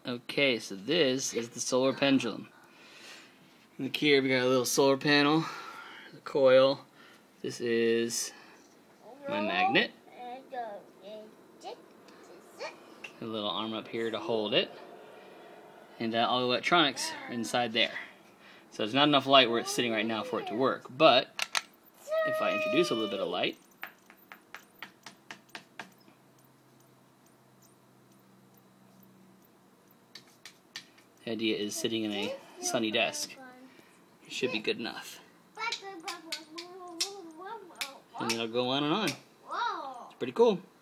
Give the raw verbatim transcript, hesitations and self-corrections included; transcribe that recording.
Okay, so this is the solar pendulum. Look here, we got a little solar panel, the coil. This is my magnet. A little arm up here to hold it. And uh, all the electronics are inside there. So there's not enough light where it's sitting right now for it to work. But if I introduce a little bit of light, the idea is sitting in a sunny desk. It should be good enough. And it'll go on and on. It's pretty cool.